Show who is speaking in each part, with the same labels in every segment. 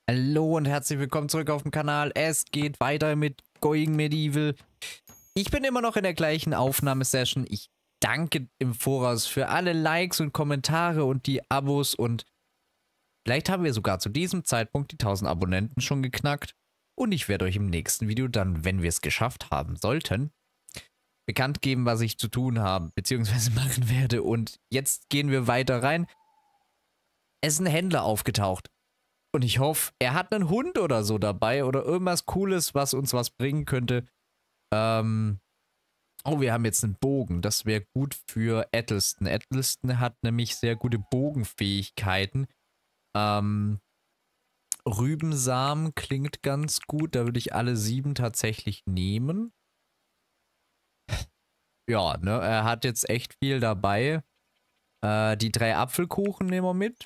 Speaker 1: Hallo und herzlich willkommen zurück auf dem Kanal. Es geht weiter mit Going Medieval. Ich bin immer noch in der gleichen Aufnahmesession. Ich danke im Voraus für alle Likes und Kommentare und die Abos und vielleicht haben wir sogar zu diesem Zeitpunkt die 1000 Abonnenten schon geknackt. Und ich werde euch im nächsten Video dann, wenn wir es geschafft haben sollten, bekannt geben, was ich zu tun habe, beziehungsweise machen werde. Und jetzt gehen wir weiter rein. Es ist ein Händler aufgetaucht. Und ich hoffe, er hat einen Hund oder so dabei oder irgendwas Cooles, was uns was bringen könnte. Oh, wir haben jetzt einen Bogen. Das wäre gut für Eddleston. Eddleston hat nämlich sehr gute Bogenfähigkeiten. Rübensamen klingt ganz gut. Da würde ich alle 7 tatsächlich nehmen. Ja, ne, er hat jetzt echt viel dabei. Die 3 Apfelkuchen nehmen wir mit.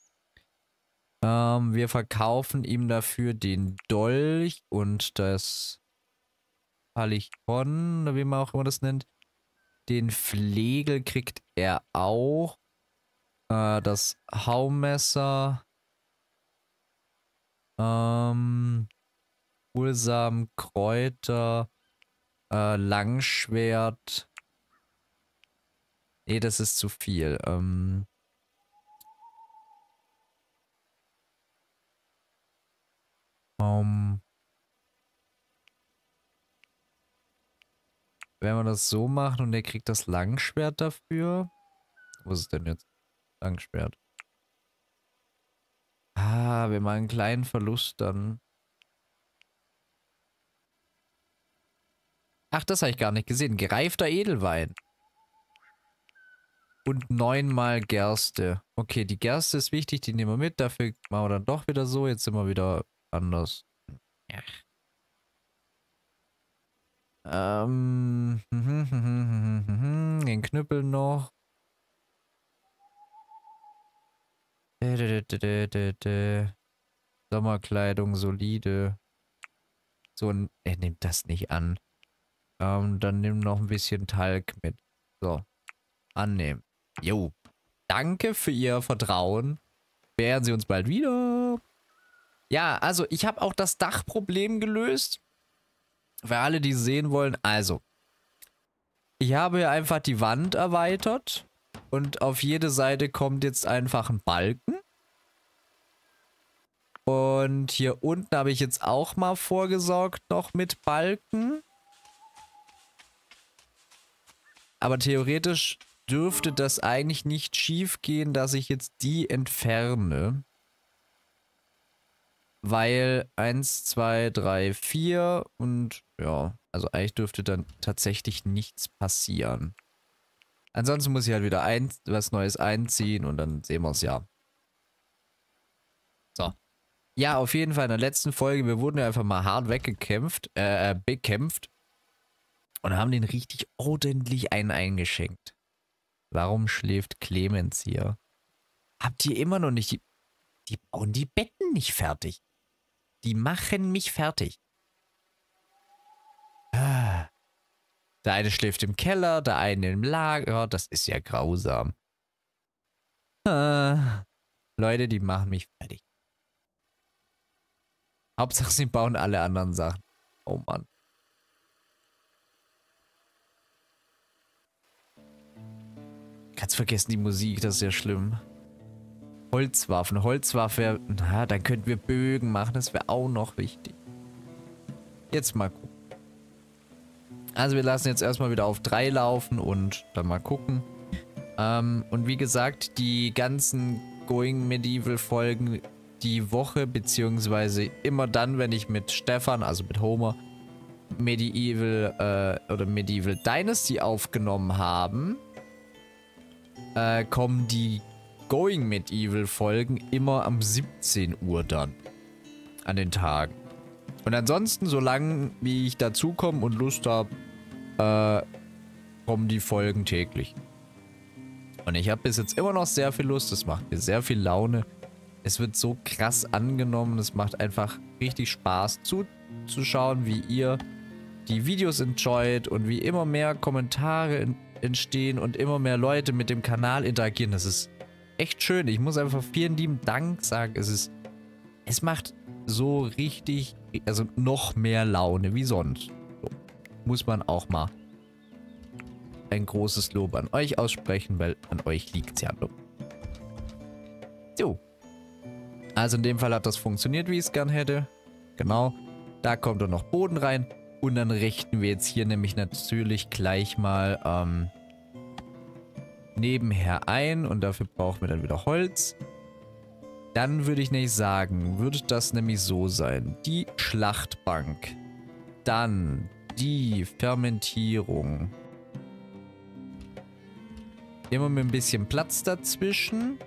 Speaker 1: Wir verkaufen ihm dafür den Dolch und das Palichon, oder wie man auch immer das nennt. Den Flegel kriegt er auch. Das Haumesser. Pulsamen, Kräuter. Langschwert. Nee, das ist zu viel. Wenn wir das so machen und er kriegt das Langschwert dafür. Wo ist es denn jetzt? Langschwert. Ah, wir machen einen kleinen Verlust dann. Ach, das habe ich gar nicht gesehen. Gereifter Edelwein. Und 9-mal Gerste. Okay, die Gerste ist wichtig, die nehmen wir mit. Dafür machen wir dann doch wieder so. Jetzt sind wir wieder anders. Ja. Den Knüppel noch. Sommerkleidung, solide. So, er nimmt das nicht an. Dann nimm noch ein bisschen Talg mit. So. Annehmen. Jo. Danke für Ihr Vertrauen. Werden Sie uns bald wieder. Ja, also ich habe auch das Dachproblem gelöst. Für alle, die sehen wollen. Also. Ich habe hier einfach die Wand erweitert. Und auf jede Seite kommt jetzt einfach ein Balken. Und hier unten habe ich jetzt auch mal vorgesorgt noch mit Balken. Aber theoretisch dürfte das eigentlich nicht schief gehen, dass ich jetzt die entferne. Weil 1, 2, 3, 4 und ja, also eigentlich dürfte dann tatsächlich nichts passieren. Ansonsten muss ich halt wieder was Neues einziehen und dann sehen wir es ja. So. Ja, auf jeden Fall in der letzten Folge, wir wurden ja einfach mal hart bekämpft. Und haben den richtig ordentlich einen eingeschenkt. Warum schläft Clemens hier? Habt ihr immer noch nicht... Die bauen die Betten nicht fertig. Die machen mich fertig. Der eine schläft im Keller, der eine im Lager. Das ist ja grausam. Leute, die machen mich fertig. Hauptsache, sie bauen alle anderen Sachen. Oh Mann. Ganz vergessen die Musik, das ist ja schlimm. Holzwaffen. Holzwaffe, na, dann könnten wir Bögen machen, das wäre auch noch wichtig. Jetzt mal gucken. Also wir lassen jetzt erstmal wieder auf 3 laufen und dann mal gucken. Und wie gesagt, die ganzen Going Medieval Folgen die Woche, beziehungsweise immer dann, wenn ich mit Stefan, also mit Homer, Medieval Dynasty aufgenommen haben, kommen die Going Medieval Folgen immer am 17 Uhr dann. An den Tagen. Und ansonsten, solange wie ich dazukomme und Lust habe, kommen die Folgen täglich. Und ich habe bis jetzt immer noch sehr viel Lust. Es macht mir sehr viel Laune. Es wird so krass angenommen. Es macht einfach richtig Spaß zuzuschauen, wie ihr die Videos enjoyt und wie immer mehr Kommentare entstehen und immer mehr Leute mit dem Kanal interagieren. Das ist echt schön. Ich muss einfach vielen lieben Dank sagen. Es ist Es macht so richtig, also noch mehr Laune wie sonst. So. Muss man auch mal ein großes Lob an euch aussprechen, weil an euch liegt es ja nur. So. Also in dem Fall hat das funktioniert, wie ich es gern hätte. Genau. Da kommt dann noch Boden rein. Und dann richten wir jetzt hier nämlich natürlich gleich mal nebenher ein. Und dafür brauchen wir dann wieder Holz. Dann würde ich nämlich sagen, würde das nämlich so sein. Die Schlachtbank. Dann die Fermentierung. Immer mit ein bisschen Platz dazwischen.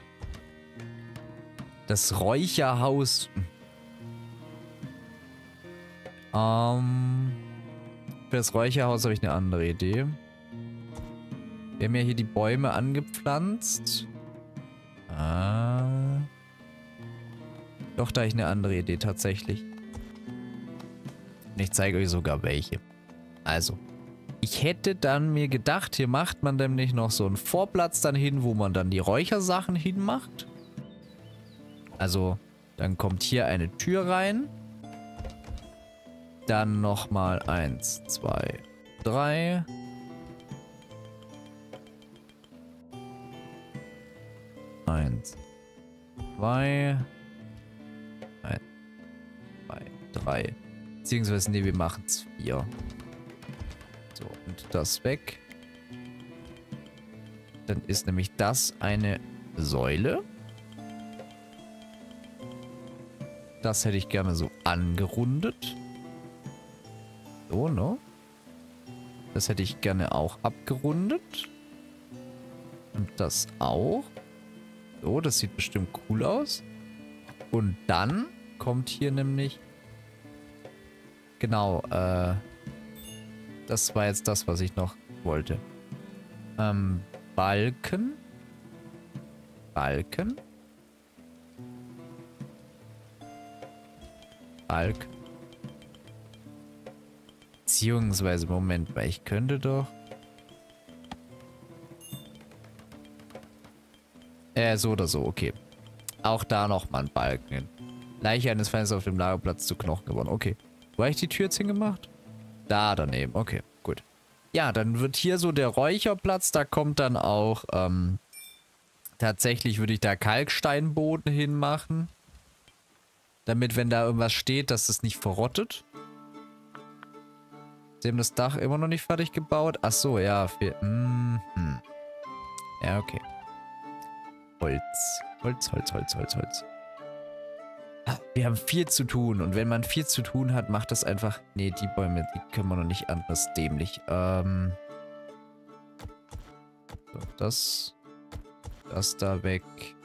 Speaker 1: Das Räucherhaus. Für das Räucherhaus habe ich eine andere Idee. Wir haben ja hier die Bäume angepflanzt. Doch, da habe ich eine andere Idee tatsächlich. Und ich zeige euch sogar welche. Also, ich hätte dann mir gedacht, hier macht man nämlich noch so einen Vorplatz dann hin, wo man dann die Räuchersachen hinmacht. Also, dann kommt hier eine Tür rein. Dann nochmal 1, 2, 3. Eins, 2. 1, 2, 3. Beziehungsweise, nee, wir machen es 4. So, und das weg. Dann ist nämlich das eine Säule. Das hätte ich gerne so angerundet. So, ne? Das hätte ich gerne auch abgerundet. Und das auch. So, das sieht bestimmt cool aus. Und dann kommt hier nämlich... Genau, das war jetzt das, was ich noch wollte. Balken. Balken. Balken. Beziehungsweise, Moment, weil ich könnte doch... so oder so, okay. Auch da nochmal ein Balken hin. Leiche eines Feindes auf dem Lagerplatz zu Knochen geworden. Okay. Wo habe ich die Tür jetzt hingemacht? Da daneben. Okay, gut. Ja, dann wird hier so der Räucherplatz. Da kommt dann auch, tatsächlich würde ich da Kalksteinboden hinmachen. Damit, wenn da irgendwas steht, dass es nicht verrottet. Sie haben das Dach immer noch nicht fertig gebaut. Ach so, ja. Ja, okay. Holz. Holz, Holz, Holz, Holz, Holz. Wir haben viel zu tun. Und wenn man viel zu tun hat, macht das einfach... Nee, die Bäume, die können wir noch nicht an. Das ist dämlich. So, das da weg.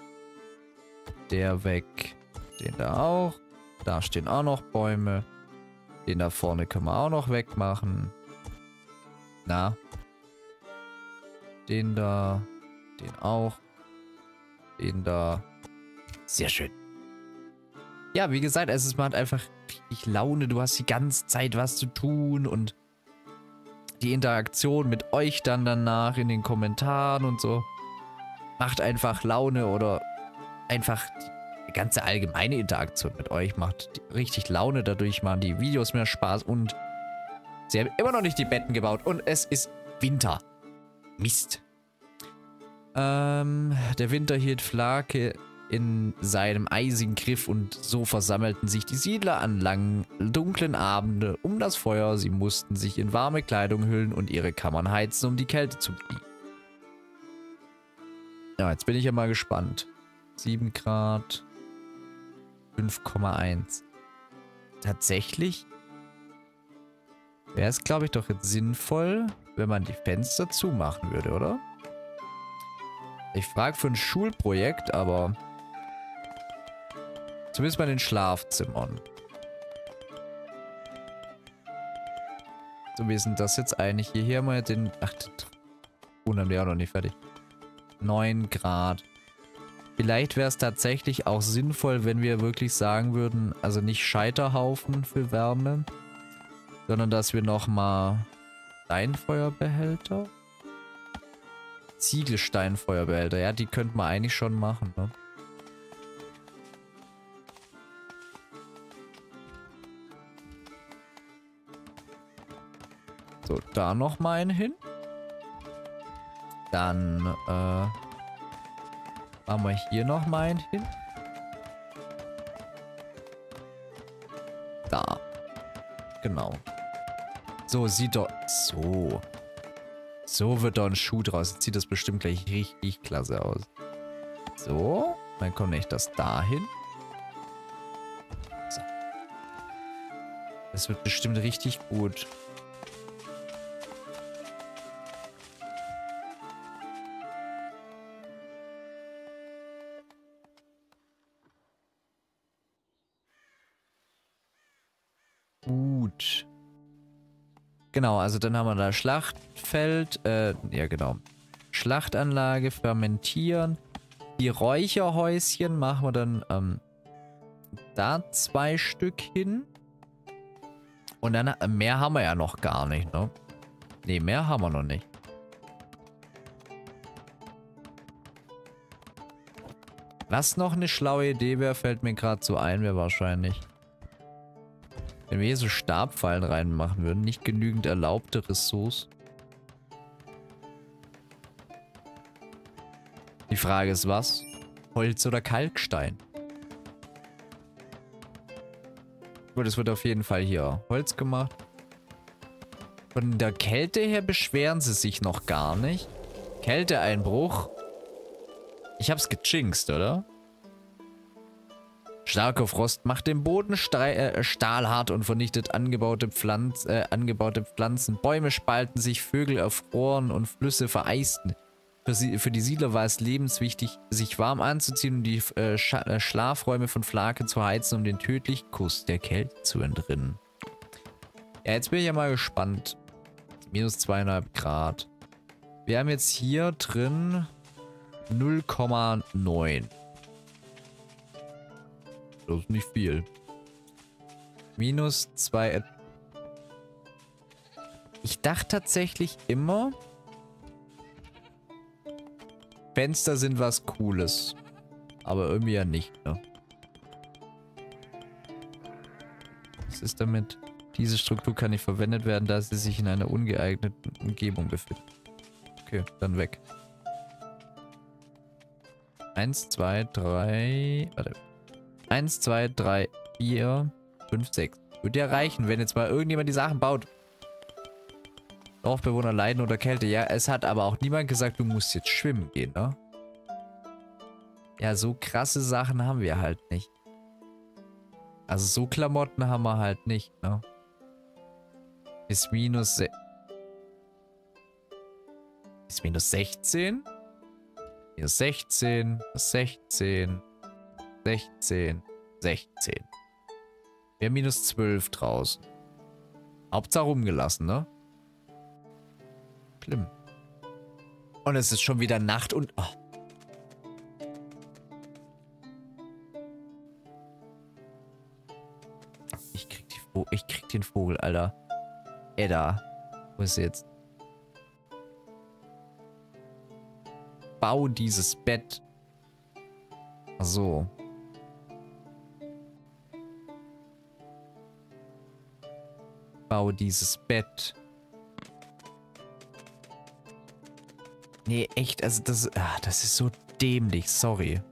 Speaker 1: Der weg. Den da auch. Da stehen auch noch Bäume. Den da vorne können wir auch noch wegmachen. Na. Den da. Den auch. Den da. Sehr schön. Ja, wie gesagt, es macht einfach richtig Laune. Du hast die ganze Zeit was zu tun und die Interaktion mit euch dann danach in den Kommentaren und so macht einfach Laune oder einfach die ganze allgemeine Interaktion mit euch macht richtig Laune. Dadurch machen die Videos mehr Spaß und sie haben immer noch nicht die Betten gebaut und es ist Winter. Mist. Der Winter hielt Flake in seinem eisigen Griff und so versammelten sich die Siedler an langen, dunklen Abende um das Feuer. Sie mussten sich in warme Kleidung hüllen und ihre Kammern heizen, um die Kälte zu fliehen. Ja, jetzt bin ich ja mal gespannt. 7 Grad. 5,1. Tatsächlich wäre es, glaube ich, doch jetzt sinnvoll, wenn man die Fenster zumachen würde, oder? Ich frage für ein Schulprojekt, aber zumindest bei den Schlafzimmern. So, wie ist denn das jetzt eigentlich? Hier haben wir den... Ach, den haben wir auch noch nicht fertig. 9 Grad. Vielleicht wäre es tatsächlich auch sinnvoll, wenn wir wirklich sagen würden, also nicht Scheiterhaufen für Wärme, sondern dass wir nochmal Steinfeuerbehälter? Ziegelsteinfeuerbehälter, ja, die könnten wir eigentlich schon machen, ne? So, da noch mal einen hin. Dann, machen wir hier noch mal einen hin. Da. Genau. So, sieht doch... So. So wird doch ein Schuh draus. Jetzt sieht das bestimmt gleich richtig klasse aus. So. Dann kommt nicht das dahin. So. Das wird bestimmt richtig gut. Gut. Genau, also dann haben wir da Schlachtfeld, ja genau. Schlachtanlage, fermentieren. Die Räucherhäuschen machen wir dann, da 2 Stück hin. Und dann, mehr haben wir ja noch gar nicht, ne? Ne, mehr haben wir noch nicht. Was noch eine schlaue Idee wäre, fällt mir gerade so ein, wäre wahrscheinlich... Wenn wir hier so Stabfallen reinmachen würden, nicht genügend erlaubte Ressourcen. Die Frage ist was? Holz oder Kalkstein? Gut, es wird auf jeden Fall hier Holz gemacht. Von der Kälte her beschweren sie sich noch gar nicht. Kälteeinbruch. Ich hab's gejinxt, oder? Starker Frost macht den Boden stahlhart und vernichtet angebaute Pflanzen. Bäume spalten sich, Vögel erfroren und Flüsse vereisten. Für die Siedler war es lebenswichtig, sich warm anzuziehen und die Schlafräume von Flake zu heizen, um den tödlichen Kuss der Kälte zu entrinnen. Ja, jetzt bin ich ja mal gespannt. Minus 2,5 Grad. Wir haben jetzt hier drin 0,9. Das ist nicht viel. Minus 2. Ich dachte tatsächlich immer, Fenster sind was Cooles. Aber irgendwie ja nicht, ne? Was ist damit? Diese Struktur kann nicht verwendet werden, da sie sich in einer ungeeigneten Umgebung befindet. Okay, dann weg. 1, 2, 3... Warte. 1, 2, 3, 4, 5, 6. Würde ja reichen, wenn jetzt mal irgendjemand die Sachen baut. Dorfbewohner leiden unter Kälte. Ja, es hat aber auch niemand gesagt, du musst jetzt schwimmen gehen, ne? Ja, so krasse Sachen haben wir halt nicht. Also so Klamotten haben wir halt nicht, ne? Ist minus... Ist minus 16? Minus 16, 16... 16, 16. Wir haben minus 12 draußen. Hauptsache rumgelassen, ne? Schlimm. Und es ist schon wieder Nacht und... Oh. Ich krieg den Vogel, Alter. Edda. Wo ist er jetzt? Bau dieses Bett. Ach so. Bau dieses Bett. Nee, echt, also das ist so dämlich, sorry.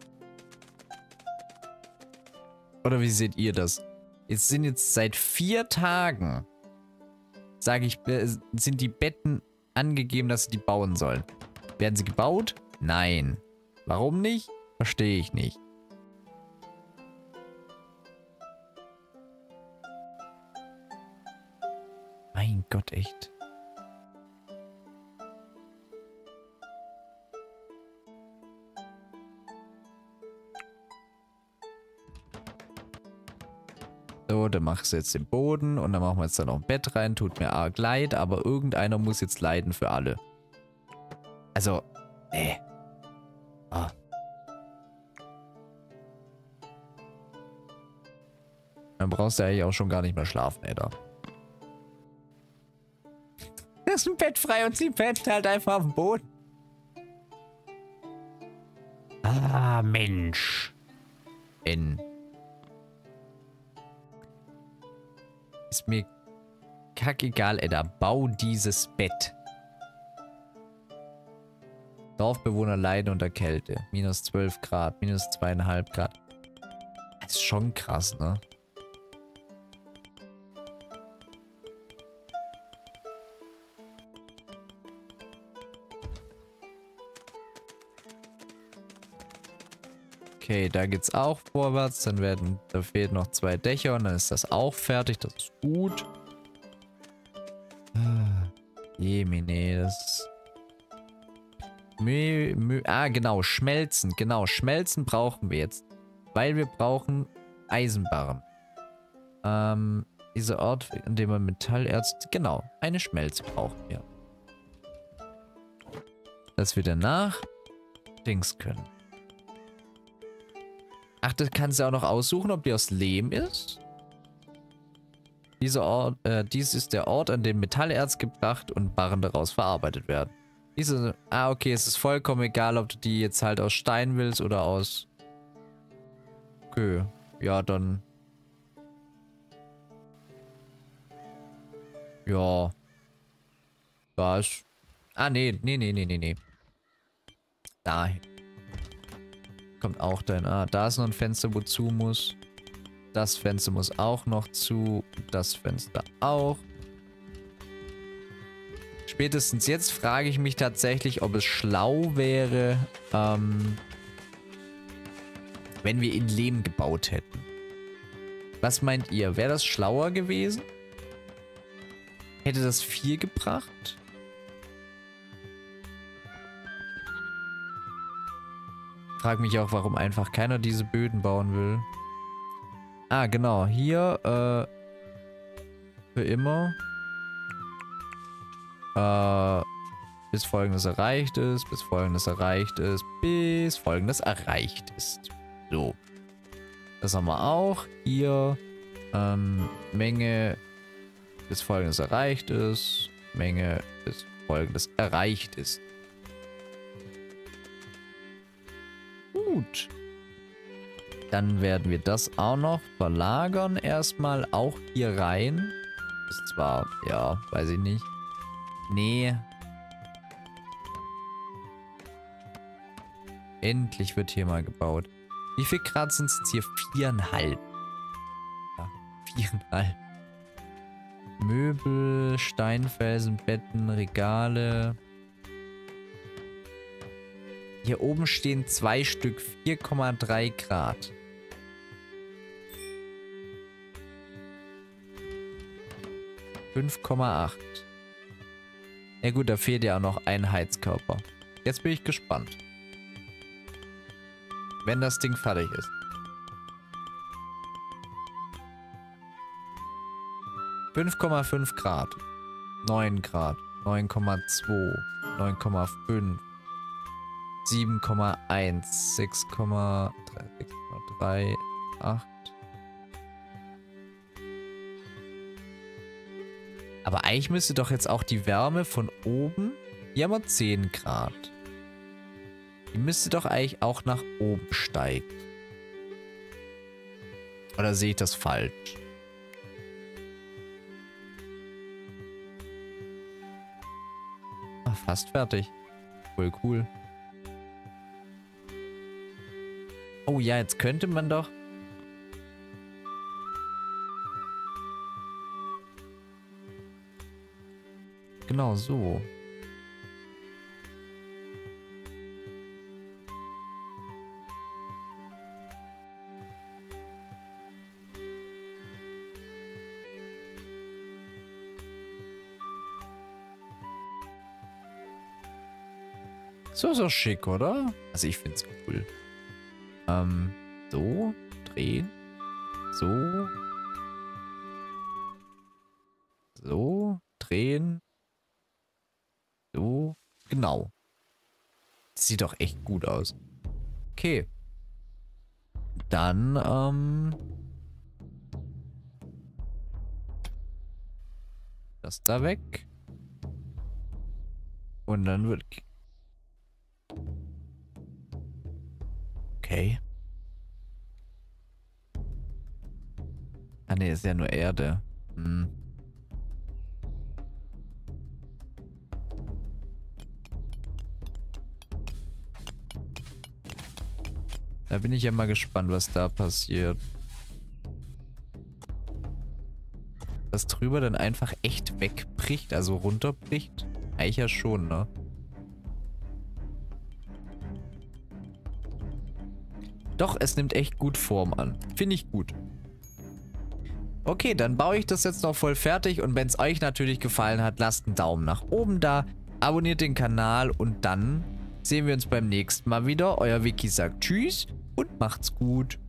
Speaker 1: Oder wie seht ihr das? Es sind jetzt seit 4 Tagen, sage ich, sind die Betten angegeben, dass sie die bauen sollen. Werden sie gebaut? Nein. Warum nicht? Verstehe ich nicht. Mein Gott, echt. So, dann machst du jetzt den Boden und dann machen wir jetzt da noch ein Bett rein. Tut mir arg leid, aber irgendeiner muss jetzt leiden für alle. Also, nee. Ah. Dann brauchst du eigentlich auch schon gar nicht mehr schlafen, ey, da. Da ist ein Bett frei und sie pennt halt einfach auf dem Boden. Ah, Mensch. Ist mir Kackegal, Edda. Bau dieses Bett. Dorfbewohner leiden unter Kälte. Minus 12 Grad, minus 2,5 Grad. Das ist schon krass, ne? Okay, da geht's auch vorwärts. Da fehlen noch 2 Dächer und dann ist das auch fertig. Das ist gut. Jemine, das... genau, Schmelzen. Genau, Schmelzen brauchen wir jetzt. Weil wir brauchen Eisenbarren. Dieser Ort, an dem man Metallerz... Genau, eine Schmelze brauchen wir. Dass wir danach Dings können. Ach, das kannst du auch noch aussuchen, ob die aus Lehm ist? Dieser Ort, dies ist der Ort, an dem Metallerz gebracht und Barren daraus verarbeitet werden. Okay, es ist vollkommen egal, ob du die jetzt halt aus Stein willst oder aus... Okay, ja, dann... Ja. Da ist... Nee. Dahin. Kommt auch dahin. Da ist noch ein Fenster, wo zu muss. Das Fenster muss auch noch zu. Das Fenster auch. Spätestens jetzt frage ich mich tatsächlich, ob es schlau wäre, wenn wir in Lehm gebaut hätten. Was meint ihr? Wäre das schlauer gewesen? Hätte das viel gebracht? Frag mich auch, warum einfach keiner diese Böden bauen will. Genau. Hier, für immer. Bis Folgendes erreicht ist, bis Folgendes erreicht ist, bis Folgendes erreicht ist. So. Das haben wir auch. Hier, Menge bis Folgendes erreicht ist, Menge bis Folgendes erreicht ist. Gut. Dann werden wir das auch noch verlagern. Erstmal auch hier rein. Ist zwar, ja, weiß ich nicht. Nee. Endlich wird hier mal gebaut. Wie viel Grad sind es jetzt hier? 4,5. Ja, 4,5. Möbel, Steinfelsen, Betten, Regale. Hier oben stehen 2 Stück, 4,3 Grad. ,8. Ja gut, da fehlt ja auch noch ein Heizkörper. Jetzt bin ich gespannt. Wenn das Ding fertig ist. 5,5 Grad. 9 Grad. 9,2. 9,5. 7,1. 6,3. 6,3. 8. Aber eigentlich müsste doch jetzt auch die Wärme von oben... Hier haben wir 10 Grad. Die müsste doch eigentlich auch nach oben steigen. Oder sehe ich das falsch? Fast fertig. Voll cool. Oh ja, jetzt könnte man doch... Genau so. So ist auch schick, oder? Also ich find's cool. So, drehen. So. So, drehen. So, genau. Sieht doch echt gut aus. Okay. Dann, das da weg. Und dann wird... Okay. Ah ne, ist ja nur Erde. Hm. Da bin ich ja mal gespannt, was da passiert. Das drüber dann einfach echt wegbricht, also runterbricht? Eigentlich ja schon, ne? Doch, es nimmt echt gut Form an. Finde ich gut. Okay, dann baue ich das jetzt noch voll fertig und wenn es euch natürlich gefallen hat, lasst einen Daumen nach oben da, abonniert den Kanal und dann sehen wir uns beim nächsten Mal wieder. Euer Vicky sagt Tschüss und macht's gut.